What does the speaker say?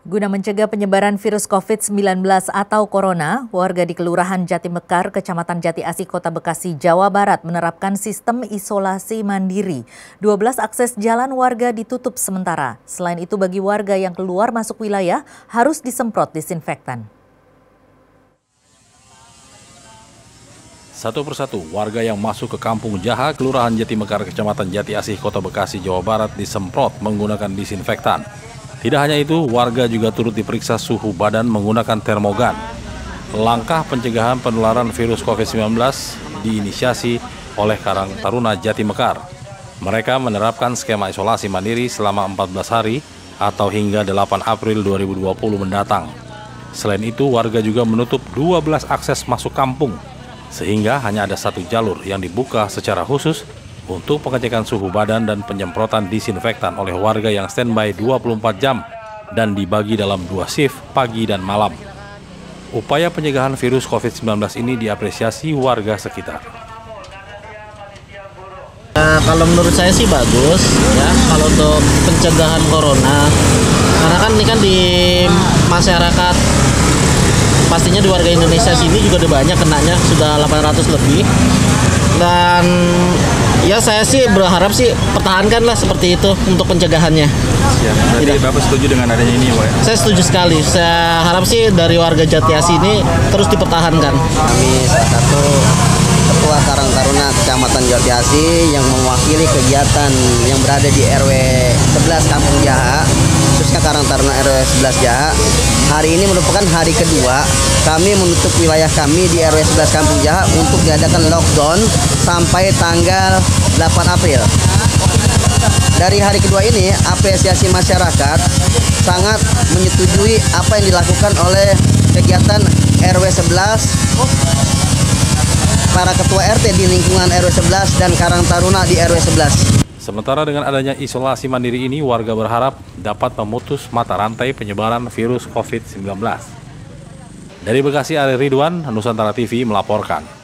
Guna mencegah penyebaran virus COVID-19 atau corona, warga di Kelurahan Jati Mekar, Kecamatan Jati Asih, Kota Bekasi, Jawa Barat menerapkan sistem isolasi mandiri. 12 akses jalan warga ditutup sementara. Selain itu, bagi warga yang keluar masuk wilayah harus disemprot disinfektan. Satu persatu, warga yang masuk ke Kampung Jaha, Kelurahan Jati Mekar, Kecamatan Jati Asih, Kota Bekasi, Jawa Barat disemprot menggunakan disinfektan. Tidak hanya itu, warga juga turut diperiksa suhu badan menggunakan termogan. Langkah pencegahan penularan virus COVID-19 diinisiasi oleh Karang Taruna Jati Mekar. Mereka menerapkan skema isolasi mandiri selama 14 hari atau hingga 8 April 2020 mendatang. Selain itu, warga juga menutup 12 akses masuk kampung, sehingga hanya ada satu jalur yang dibuka secara khusus untuk pengecekan suhu badan dan penyemprotan disinfektan oleh warga yang standby 24 jam dan dibagi dalam 2 shift pagi dan malam. Upaya pencegahan virus COVID-19 ini diapresiasi warga sekitar. Kalau menurut saya sih bagus ya, kalau untuk pencegahan corona, karena kan ini kan di masyarakat, pastinya di warga Indonesia sini juga udah banyak kenanya, sudah 800 lebih. Dan ya saya sih berharap sih pertahankanlah seperti itu untuk pencegahannya. Ya, berarti Bapak setuju dengan adanya ini, Pak? Saya setuju sekali. Saya harap sih dari warga Jati Asih ini terus dipertahankan. Kami salah satu Ketua Karang Taruna Kecamatan Jati Asih yang mewakili kegiatan yang berada di RW 11 Kampung Jaha, khususnya Karang Taruna RW 11 Jaha. Hari ini merupakan hari kedua kami menutup wilayah kami di RW 11 Kampung Jaha untuk diadakan lockdown sampai tanggal 8 April. Dari hari kedua ini, apresiasi masyarakat sangat menyetujui apa yang dilakukan oleh kegiatan RW 11, para ketua RT di lingkungan RW 11 dan Karang Taruna di RW 11. Sementara dengan adanya isolasi mandiri ini, warga berharap dapat memutus mata rantai penyebaran virus COVID-19. Dari Bekasi, Ari Ridwan, Nusantara TV melaporkan.